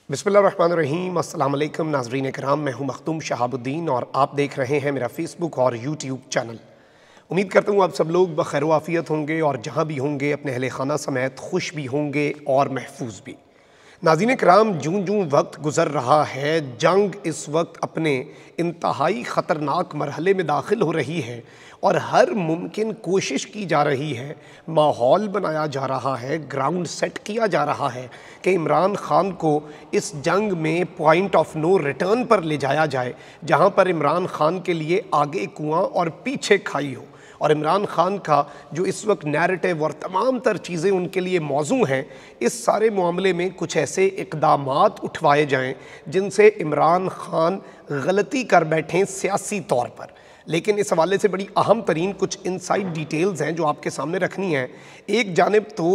बिस्मिल्लाहिर्रहमानिर्रहीम। अस्सलाम वालेकुम नाज़रीन किराम, मैं हूं मखदूम शहाबुद्दीन और आप देख रहे हैं मेरा फेसबुक और यूट्यूब चैनल। उम्मीद करता हूं आप सब लोग बखैर आफियत होंगे और जहां भी होंगे अपने अहले खाना समेत खुश भी होंगे और महफूज भी। नाज़रीन किराम, जूं जूं वक्त गुज़र रहा है, जंग इस वक्त अपने इंतहाई ख़तरनाक मरहले में दाखिल हो रही है और हर मुमकिन कोशिश की जा रही है, माहौल बनाया जा रहा है, ग्राउंड सेट किया जा रहा है कि इमरान ख़ान को इस जंग में पॉइंट ऑफ नो रिटर्न पर ले जाया जाए, जहां पर इमरान ख़ान के लिए आगे कुआं और पीछे खाई हो। और इमरान ख़ान का जो इस वक्त नैरेटिव और तमाम तर चीज़ें उनके लिए मौजू हैं, इस सारे मामले में कुछ ऐसे इक़दामात उठवाए जाएं जिनसे इमरान ख़ान गलती कर बैठें सियासी तौर पर। लेकिन इस हवाले से बड़ी अहम तरीन कुछ इनसाइड डिटेल्स हैं जो आपके सामने रखनी है। एक जानिब तो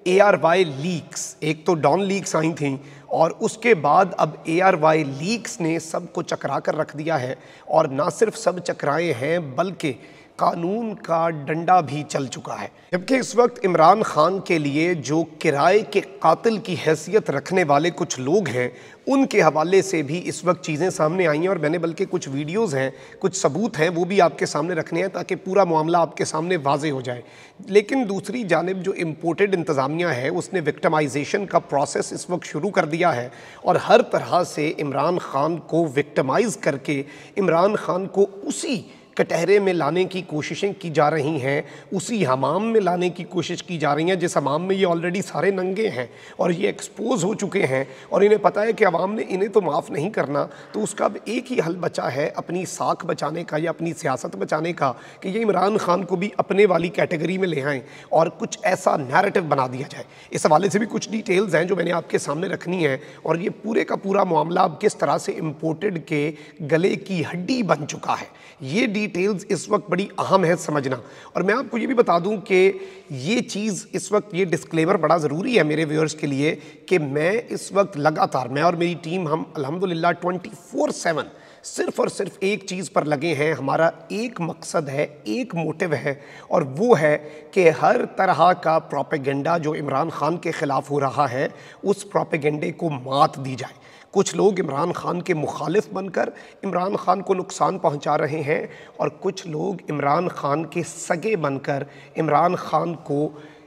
ARY लीक्स, एक तो डॉन लीक्स आई थी और उसके बाद अब ARY लीक्स ने सब को चकरा कर रख दिया है। और ना सिर्फ सब चकराए हैं बल्कि कानून का डंडा भी चल चुका है। जबकि इस वक्त इमरान ख़ान के लिए जो किराए के कातिल की हैसियत रखने वाले कुछ लोग हैं, उनके हवाले से भी इस वक्त चीज़ें सामने आई हैं और मैंने बल्कि कुछ वीडियोज़ हैं, कुछ सबूत हैं, वो भी आपके सामने रखने हैं ताकि पूरा मामला आपके सामने वाज़े हो जाए। लेकिन दूसरी जानिब जो इम्पोर्टेड इंतज़ामिया है, उसने विक्टिमाइजेशन का प्रोसेस इस वक्त शुरू कर दिया है और हर तरह से इमरान ख़ान को विक्टिमाइज़ करके इमरान ख़ान को उसी कटहरे में लाने की कोशिशें की जा रही हैं, उसी हमाम में लाने की कोशिश की जा रही हैं जिस हमाम में ये ऑलरेडी सारे नंगे हैं और ये एक्सपोज हो चुके हैं और इन्हें पता है कि अवाम ने इन्हें तो माफ़ नहीं करना। तो उसका अब एक ही हल बचा है अपनी साख बचाने का या अपनी सियासत बचाने का कि ये इमरान ख़ान को भी अपने वाली कैटेगरी में ले आएँ और कुछ ऐसा नैरेटिव बना दिया जाए। इस हवाले से भी कुछ डिटेल्स हैं जो मैंने आपके सामने रखनी है और ये पूरे का पूरा मामला अब किस तरह से इम्पोर्टेड के गले की हड्डी बन चुका है, ये डिटेल्स इस वक्त बड़ी अहम है समझना। और मैं आपको ये भी बता दूं कि ये चीज़ इस वक्त, ये डिस्क्लेमर बड़ा ज़रूरी है मेरे व्यूअर्स के लिए कि मैं इस वक्त लगातार, मैं और मेरी टीम, हम अल्हम्दुलिल्लाह 24/7 सिर्फ़ और सिर्फ एक चीज़ पर लगे हैं। हमारा एक मकसद है, एक मोटिव है और वो है कि हर तरह का प्रोपेगेंडा जो इमरान ख़ान के ख़िलाफ़ हो रहा है, उस प्रोपेगेंडे को मात दी जाए। कुछ लोग इमरान ख़ान के मुखालिफ बनकर इमरान ख़ान को नुकसान पहुंचा रहे हैं और कुछ लोग इमरान ख़ान के सगे बनकर इमरान ख़ान को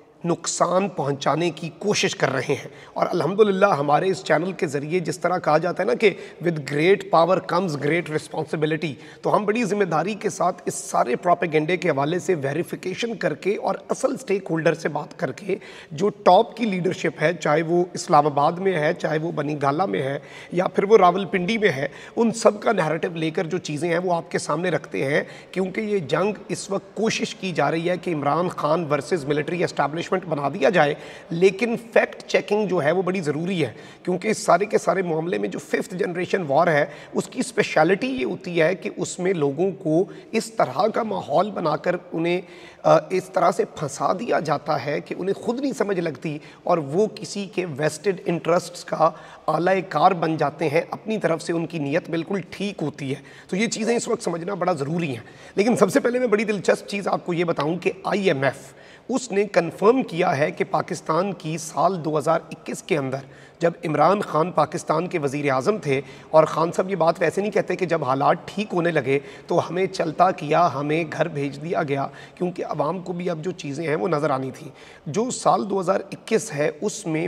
नुकसान पहुंचाने की कोशिश कर रहे हैं। और अल्हम्दुलिल्लाह हमारे इस चैनल के ज़रिए जिस तरह कहा जाता है ना कि with great power comes great responsibility, तो हम बड़ी ज़िम्मेदारी के साथ इस सारे प्रोपेगेंडे के हवाले से वेरिफिकेशन करके और असल स्टेक होल्डर से बात करके जो टॉप की लीडरशिप है, चाहे वो इस्लामाबाद में है, चाहे वो बनी गाला में है या फिर वो रावलपिंडी में है, उन सब का नैरेटिव लेकर जो चीज़ें हैं वो आपके सामने रखते हैं। क्योंकि ये जंग इस वक्त कोशिश की जा रही है कि Imran Khan versus military establishment बना दिया जाए, लेकिन फैक्ट चेकिंग जो है वो बड़ी ज़रूरी है। क्योंकि इस सारे के सारे मामले में जो 5th जनरेशन वॉर है, उसकी स्पेशलिटी ये होती है कि उसमें लोगों को इस तरह का माहौल बनाकर उन्हें इस तरह से फंसा दिया जाता है कि उन्हें खुद नहीं समझ लगती और वो किसी के वेस्टेड इंटरेस्ट्स का आलाकार बन जाते हैं। अपनी तरफ से उनकी नीयत बिल्कुल ठीक होती है। तो ये चीज़ें इस वक्त समझना बड़ा ज़रूरी है। लेकिन सबसे पहले मैं बड़ी दिलचस्प चीज़ आपको ये बताऊं कि IMF उसने कन्फर्म किया है कि पाकिस्तान की साल 2021 के अंदर, जब इमरान ख़ान पाकिस्तान के वज़ीर आज़म थे, और ख़ान साहब ये बात वैसे नहीं कहते कि जब हालात ठीक होने लगे तो हमें चलता किया, हमें घर भेज दिया गया, क्योंकि आवाम को भी अब जो चीज़ें हैं वो नज़र आनी थी। जो साल 2021 है उसमें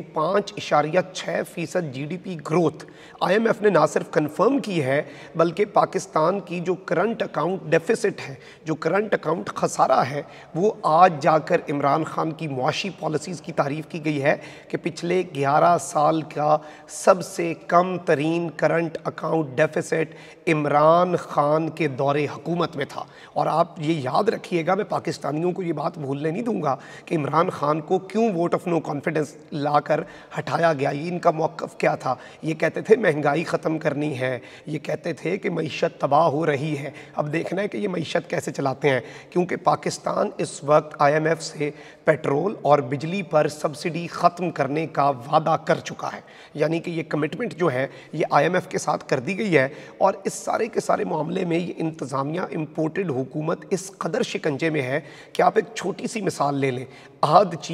5.6% GDP ग्रोथ IMF ने ना सिर्फ कन्फर्म की है बल्कि पाकिस्तान की जो करंट अकाउंट डेफिसिट है, जो करंट अकाउंट खसारा है, वो आज जाकर इमरान ख़ान की मुआशी पॉलिसीज़ की तारीफ़ की गई है कि पिछले 11 साल का सबसे कम तरीन current account deficit Imran Khan के दौरे हुकूमत में था। और आप ये याद रखिएगा, मैं पाकिस्तानियों को ये बात भूलने नहीं दूंगा कि इमरान ख़ान को क्यों वोट ऑफ नो कॉन्फिडेंस लाकर हटाया गया। ये इनका मौक़िफ़ क्या था? ये कहते थे महंगाई ख़त्म करनी है, ये कहते थे कि मईशत तबाह हो रही है। अब देखना है कि ये मईशत कैसे चलाते हैं, क्योंकि पाकिस्तान इस वक्त IMF से पेट्रोल और बिजली पर सब्सिडी ख़त्म करने का वादा कर चुका है। यानी कि ये कमिटमेंट जो है ये IMF के साथ कर दी गई है। और इस सारे के सारे मामले में ये इंतज़ामिया, इम्पोर्टेड हुकूमत इस कदर शिकंजे में है कि आप एक छोटी सी मिसाल ले लें। अहद चीमा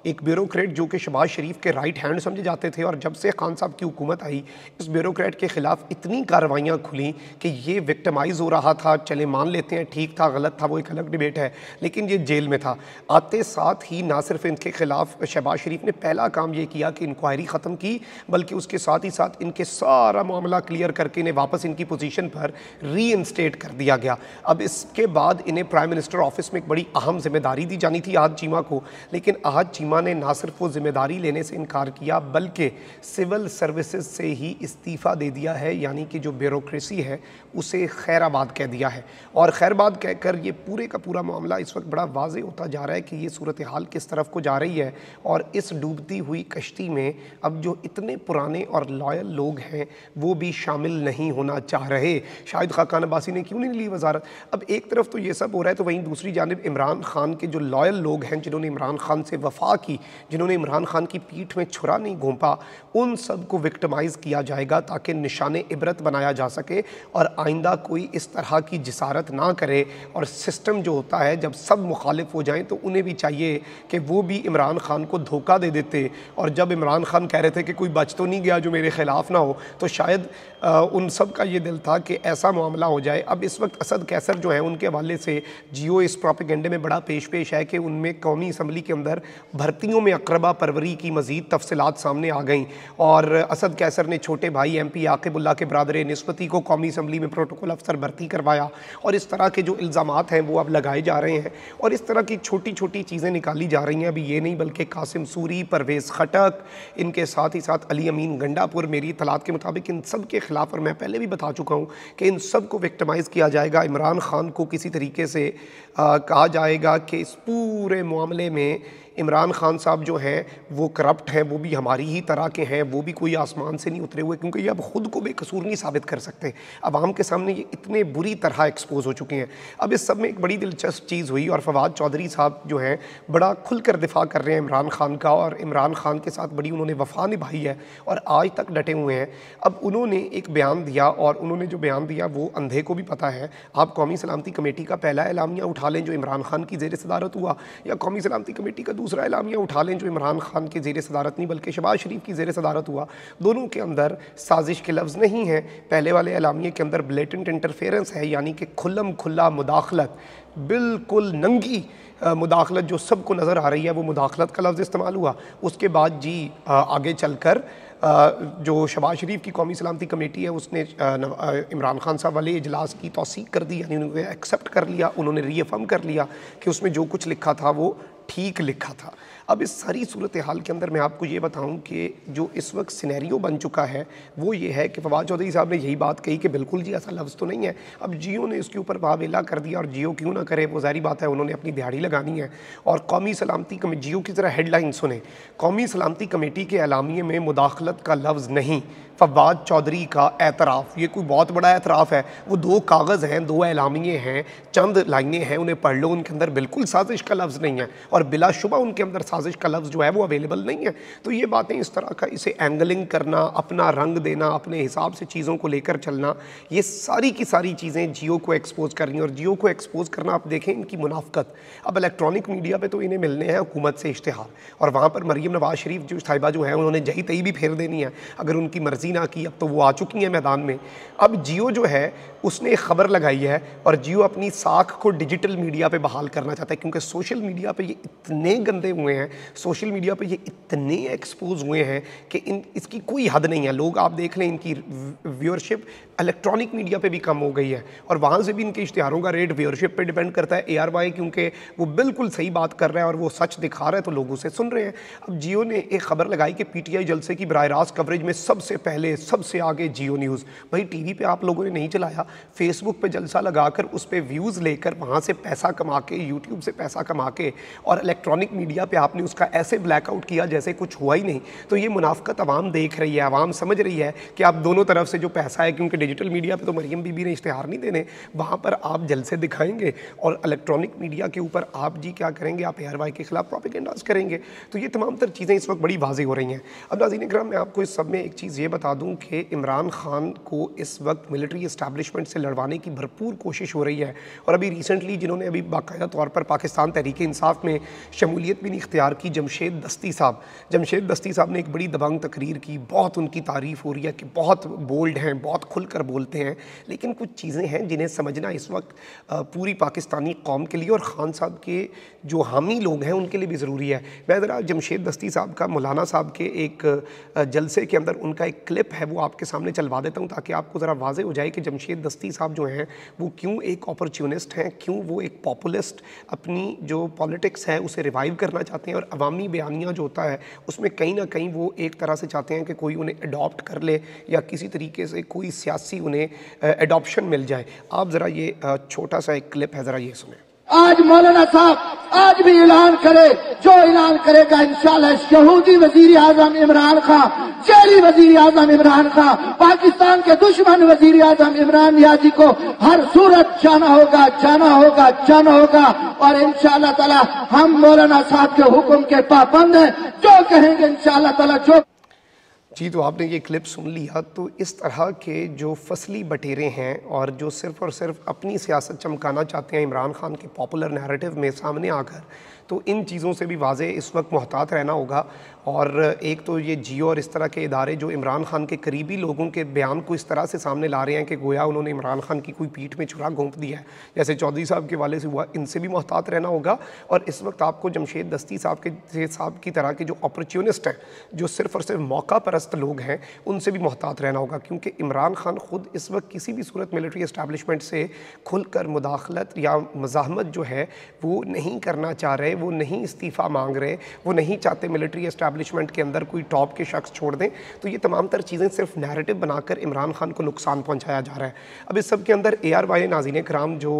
एक ब्यूरोक्रेट जो कि शहबाज शरीफ के राइट हैंड समझे जाते थे, और जब से खान साहब की हुकूमत आई इस ब्यूरोक्रेट के ख़िलाफ़ इतनी कार्रवाइयाँ खुली कि ये विक्टिमाइज़ हो रहा था। चले मान लेते हैं ठीक था गलत था वो एक अलग डिबेट है, लेकिन ये जेल में था। आते साथ ही ना सिर्फ इनके ख़िलाफ़ शहबाज शरीफ ने पहला काम ये किया कि इंक्वायरी ख़त्म की, बल्कि उसके साथ ही साथ इनके सारा मामला क्लियर करके इन्हें वापस इनकी पोजीशन पर रीइंस्टेट कर दिया गया। अब इसके बाद इन्हें प्राइम मिनिस्टर ऑफिस में एक बड़ी अहम जिम्मेदारी दी जानी थी आज चीमा को, लेकिन आज चीमा ने ना सिर्फ वो जिम्मेदारी लेने से इनकार किया बल्कि सिविल सर्विसेज से ही इस्तीफ़ा दे दिया है, यानी कि जो ब्यूरोक्रेसी है उसे खैराबाद कह दिया है। और खैराबाद कहकर ये पूरे का पूरा मामला इस वक्त बड़ा वाज़े होता जा रहा है कि ये सूरत हाल किस तरफ को जा रही है। और इस डूबती हुई कश्ती में अब जो इतने पुराने और लॉयल लोग हैं वो भी शामिल नहीं होना चाह रहे। शाहिद खाकान अब्बासी ने क्यों नहीं ली वजारत? अब एक तरफ तो ये सब हो रहा है, तो वहीं दूसरी जानिब इमरान खान के जो लॉयल लोग हैं, जिन्होंने इमरान खान से वफा की, जिन्होंने इमरान खान की पीठ में छुरा नहीं घोंपा, उन सब को विक्टिमाइज़ किया जाएगा ताकि निशाने इबरत बनाया जा सके और आइंदा कोई इस तरह की जिसारत ना करे। और सिस्टम जो होता है जब सब मुखालिफ हो जाएं तो उन्हें भी चाहिए कि वो भी इमरान खान को धोखा दे देते। और जब इमरान खान कह रहे थे कि कोई बच तो नहीं गया जो मेरे ख़िलाफ़ ना हो, तो शायद उन सब का ये दिल था कि ऐसा मामला हो जाए। अब इस वक्त असद कैसर जो है उनके हवाले से जियो इस प्रोपेगेंडे में बड़ा पेश है कि उनमें कौमी असम्बली के अंदर भर्तियों में अकरबा परवरी की मज़ीद तफसीलात सामने आ गई। और असद कैसर ने छोटे भाई MP आकिबुल्ला के बरादर निस्बती को कौमी असम्बली में प्रोटोकॉल अफसर भर्ती करवाया, और इस तरह के जो इल्ज़ामात हैं वो अब लगाए जा रहे हैं। और इस तरह की छोटी छोटी चीज़ें निकाली जा रही हैं। अभी ये नहीं बल्कि कासिम सूरी, परवेज़ खटक, इनके साथ ही साथ अली अमीन गंडापुर, मेरी इतलात के मुताबिक इन सब के ख़िलाफ़, और मैं पहले भी बता चुका हूँ कि इन सब को विक्टिमाइज़ किया जाएगा। इमरान खान को किसी तरीके से कहा जाएगा कि इस पूरे मामले में इमरान खान साहब जो हैं वो करप्ट हैं, वो भी हमारी ही तरह के हैं, वो भी कोई आसमान से नहीं उतरे हुए, क्योंकि ये अब ख़ुद को बेकसूर नहीं साबित कर सकते। अवाम के सामने ये इतने बुरी तरह एक्सपोज हो चुके हैं। अब इस सब में एक बड़ी दिलचस्प चीज़ हुई, और फवाद चौधरी साहब जो हैं बड़ा खुलकर दिफा कर रहे हैं इमरान खान का, और इमरान खान के साथ बड़ी उन्होंने वफा निभाई है और आज तक डटे हुए हैं। अब उन्होंने एक बयान दिया, और उन्होंने जो बयान दिया वो अंधे को भी पता है। आप कौमी सलामती कमेटी का पहला एलामिया उठा लें जो इमरान खान की ज़ेर सदारत हुआ, या कौमी सलामती कमेटी का दूसरा एलामिया उठा लें जो इमरान खान की ज़ेर सदारत नहीं बल्कि शहबाज शरीफ की ज़ेर सदारत हुआ, दोनों के अंदर साजिश के लफ्ज़ नहीं हैं। पहले वाले एलामिया के अंदर ब्लेटेंट इंटरफेरेंस है, यानी कि खुल्लम खुल्ला मुदाखलत, बिल्कुल नंगी मुदाखलत जो सबको नज़र आ रही है, वो मुदाखलत का लफ्ज़ इस्तेमाल हुआ। उसके बाद जी आगे चलकर जो शहबाज शरीफ की कौमी सलामती कमेटी है उसने इमरान खान साहब वाले इजलास की तौसीक कर दी, यानी उन्होंने एक्सेप्ट कर लिया, उन्होंने रीअफर्म कर लिया कि उसमें जो कुछ लिखा था वो ठीक लिखा था। अब इस सारी सूरत हाल के अंदर मैं आपको ये बताऊं कि जो इस वक्त सिनेरियो बन चुका है वो ये है कि फवाद चौधरी साहब ने यही बात कही कि बिल्कुल जी ऐसा लफ्ज़ तो नहीं है। अब जियो ने इसके ऊपर वावेला कर दिया, और जियो क्यों ना करे, वो ज़ाहिर बात है उन्होंने अपनी दिहाड़ी लगानी है। और कौमी सलामती जियो की ज़रा हेडलाइन सुने, कौमी सलामती कमेटी के एलामिये में मुदाखलत का लफ्ज़ नहीं, फवाद चौधरी का एतराफ़। ये कोई बहुत बड़ा एतराफ़ है, वो 2 कागज़ हैं, 2 एलामिये हैं, चंद लाइनें हैं, उन्हें पढ़ लो, उनके अंदर बिल्कुल साजिश का लफ्ज़ नहीं है, और बिलाशुबा उनके अंदर साजिश का लफ्ज़ जो है वो अवेलेबल नहीं है। तो ये बातें इस तरह का इसे एंगलिंग करना, अपना रंग देना, अपने हिसाब से चीज़ों को लेकर चलना, ये सारी की सारी चीज़ें जियो को एक्सपोज कर रही हैं। और जियो को एक्सपोज करना, आप देखें इनकी मुनाफ़कत, अब इलेक्ट्रॉनिक मीडिया पर तो इन्हें मिलने हैं हुकूमत से इश्तिहार, और वहाँ पर मरीम नवाज़ शरीफ जो साहिबा जो है उन्होंने जही तही भी फेर देनी है, अगर उनकी मर्ज़ी ना की। अब तो वो आ चुकी हैं मैदान में। अब जियो जो है उसने एक खबर लगाई है, और जियो अपनी साख को डिजिटल मीडिया पे बहाल करना चाहता है, क्योंकि सोशल मीडिया पे ये इतने गंदे हुए हैं, सोशल मीडिया पे ये इतने एक्सपोज हुए हैं कि इसकी कोई हद नहीं है। लोग आप देख लें, इनकी व्यूअरशिप इलेक्ट्रॉनिक मीडिया पे भी कम हो गई है, और वहाँ से भी इनके इश्तिहारों का रेट व्यूअरशिप पे डिपेंड करता है। ARY क्योंकि वो बिल्कुल सही बात कर रहा है और वो सच दिखा रहा है, तो लोग उसे सुन रहे हैं। अब जियो ने एक खबर लगाई कि PTI जलसे की बराह रास्त कवरेज में सबसे पहले सबसे आगे जियो न्यूज़। भाई टीवी पे आप लोगों ने नहीं चलाया, फेसबुक पे जलसा लगाकर उस पर व्यूज़ लेकर वहाँ से पैसा कमा के, यूट्यूब से पैसा कमा के, और इलेक्ट्रॉनिक मीडिया पे आपने उसका ऐसे ब्लैकआउट किया जैसे कुछ हुआ ही नहीं। तो ये मुनाफकत आवाम देख रही है, आवाम समझ रही है कि आप दोनों तरफ से जो पैसा है, क्योंकि डिजिटल मीडिया पे तो मरियम बीबी ने इश्तिहार नहीं देने, वहाँ पर आप जलसे दिखाएंगे, और इलेक्ट्रॉनिक मीडिया के ऊपर आप जी क्या करेंगे, आप ARY के खिलाफ प्रोपेगेंडास करेंगे। तो ये तमाम तर चीज़ें इस वक्त बड़ी वाज़ेह हो रही हैं। अब नाज़रीन इकराम, मैं आपको इस सब में एक चीज़ ये बता दूँ कि इमरान खान को इस वक्त मिलिट्री इस्टेब्लिशमेंट से लड़वाने की भरपूर कोशिश हो रही है। और अभी रिसेंटली जिन्होंने अभी बाकायदा तौर पर पाकिस्तान तहरीक इंसाफ में शमूलियत भी नहीं इख्तियार की। जमशेद दस्ती साहब ने एक बड़ी दबंग तकरीर की, बहुत उनकी तारीफ़ हो रही है कि बहुत बोल्ड हैं, बहुत खुलकर बोलते हैं, लेकिन कुछ चीज़ें हैं जिन्हें समझना इस वक्त पूरी पाकिस्तानी कौम के लिए और ख़ान साहब के जो हामी लोग हैं उनके लिए भी ज़रूरी है। मैं ज़रा जमशेद दस्ती साहब का मौलाना साहब के एक जलसे के अंदर उनका एक क्लिप है वो आपके सामने चलवा देता हूँ ताकि आपको ज़रा वाज़े हो जाए कि जमशेद दस्ती साहब जो हैं वो क्यों एक अपॉर्चुनिस्ट हैं, क्यों वो एक पॉपुलिस्ट अपनी जो पॉलिटिक्स है उसे रिवाइव करना चाहते हैं और अवामी बयानिया जो होता है उसमें कहीं ना कहीं वो एक तरह से चाहते हैं कि कोई उन्हें अडॉप्ट कर ले या किसी तरीके से कोई सियासी उन्हें एडॉप्शन मिल जाए। आप ज़रा ये छोटा सा एक क्लिप है, ज़रा ये सुने। आज मौलाना साहब आज भी ऐलान करे, जो ऐलान करेगा इंशाल्लाह यहूदी वजीर आजम इमरान खान, जेली वजीर आजम इमरान खान, पाकिस्तान के दुश्मन वजीर आजम इमरान नियाजी को हर सूरत जाना होगा और इंशाल्लाह ताला हम मौलाना साहब के हुक्म के पाबंद हैं, जो कहेंगे इंशाल्लाह ताला जो। जी, तो आपने ये क्लिप सुन लिया। तो इस तरह के जो फसली बटेरे हैं और जो सिर्फ़ और सिर्फ अपनी सियासत चमकाना चाहते हैं इमरान खान के पॉपुलर नैरेटिव में सामने आकर, तो इन चीज़ों से भी वाज़े इस वक्त मोहतात रहना होगा। और एक तो ये जियो और इस तरह के इदारे जो इमरान खान के करीबी लोगों के बयान को इस तरह से सामने ला रहे हैं कि गोया उन्होंने इमरान खान की कोई पीठ में छुरा घोंप दिया है, जैसे चौधरी साहब के वाले से हुआ, इनसे भी मोहतात रहना होगा। और इस वक्त आपको जमशेद दस्ती साहब की तरह के जो अपॉर्चुनिस्ट हैं, जो सिर्फ़ और सिर्फ मौका परस्त लोग हैं, उनसे भी मोहतात रहना होगा, क्योंकि इमरान खान ख़ुद इस वक्त किसी भी सूरत मिलिट्री इस्टेब्लिशमेंट से खुलकर मुदाखलत या मज़ाहमत जो है वो नहीं करना चाह रहे, वो नहीं इस्तीफ़ा मांग रहे, वो नहीं चाहते मिलिट्री इस्टेब्लिशमेंट के अंदर कोई टॉप के शख्स छोड़ दें। तो ये तमाम तर चीज़ें सिर्फ नैरेटिव बनाकर इमरान खान को नुकसान पहुंचाया जा रहा है। अब इस सब के अंदर ARY नाज़रीन कराम जो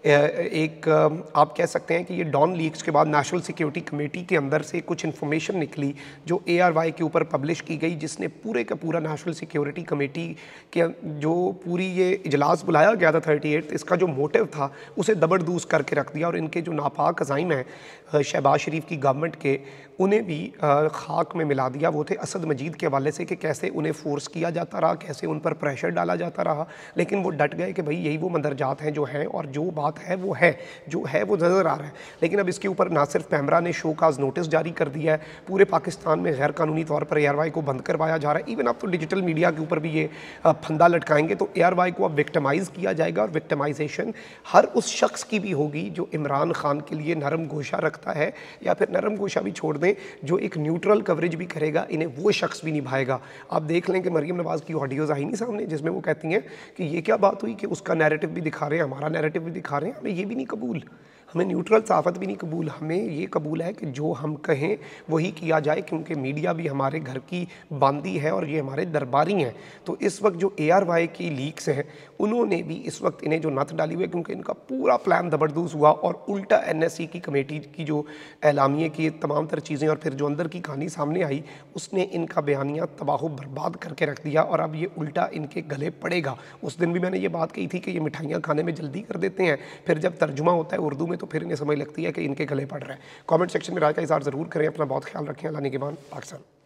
एक आप कह सकते हैं कि ये डॉन लीक्स के बाद नेशनल सिक्योरिटी कमेटी के अंदर से कुछ इन्फॉर्मेशन निकली जो ARY के ऊपर पब्लिश की गई, जिसने पूरे का पूरा नेशनल सिक्योरिटी कमेटी के जो पूरी ये इजलास बुलाया गया था 38, इसका जो मोटिव था उसे दबरदूस करके रख दिया। और इनके जो नापाक अज़ाइम हैं शहबाज शरीफ की गवर्नमेंट के, उन्हें भी खाक में मिला दिया। वो थे असद मजीद के हवाले से कि कैसे उन्हें फोर्स किया जाता रहा, कैसे उन पर प्रेशर डाला जाता रहा, लेकिन वो डट गए कि भाई यही वो मंदरजात हैं जो हैं और जो बात है वो है, जो है वो नज़र आ रहा है। लेकिन अब इसके ऊपर ना सिर्फ पैमरा ने शोकाज नोटिस जारी कर दिया है, पूरे पाकिस्तान में गैर कानूनी तौर पर ARY को बंद करवाया जा रहा है। इवन अब तो डिजिटल मीडिया के ऊपर भी ये फंदा लटकाएंगे, तो ARY को अब विक्टिमाइज़ किया जाएगा। और विक्टिमाइजेशन हर उस शख्स की भी होगी जो इमरान खान के लिए नरम गोशा रखता है, या फिर नरम गोशा भी छोड़ दें, जो एक न्यूट्रल कवरेज भी करेगा, इन्हें वो शख्स भी निभाएगा। आप देख लें कि मरीम नवाज़ की ऑडियोज़ आई नहीं सामने, जिसमें वो कहती हैं कि ये क्या बात हुई कि उसका नैरेटिव भी दिखा रहे हैं, हमारा नैरेटिव भी दिखा रहे हैं, हमें ये भी नहीं कबूल, हमें न्यूट्रल सहाफ़त भी नहीं कबूल, हमें ये कबूल है कि जो हम कहें वही किया जाए, क्योंकि मीडिया भी हमारे घर की बांदी है और ये हमारे दरबारी हैं। तो इस वक्त जो ARY की लीक्स हैं, उन्होंने भी इस वक्त इन्हें जो नत डाली हुई है, क्योंकि इनका पूरा प्लान दबरदूस हुआ और उल्टा NSC की कमेटी की जो एलामिए की तमाम तर चीज़ें और फिर जो अंदर की कहानी सामने आई, उसने इनका बयानिया तबाह बर्बाद करके रख दिया। और अब ये उल्टा इनके गले पड़ेगा। उस दिन भी मैंने ये बात कही थी कि ये मिठाइयाँ खाने में जल्दी कर देते हैं, फिर जब तर्जुमा होता है उर्दू में तो फिर इन्हें समझ लगती है कि इनके गले पड़ रहा है। कमेंट सेक्शन में राय का इज़हार ज़रूर करें। अपना बहुत ख्याल रखें। अल्लाह निगहबान। पाकिस्तान।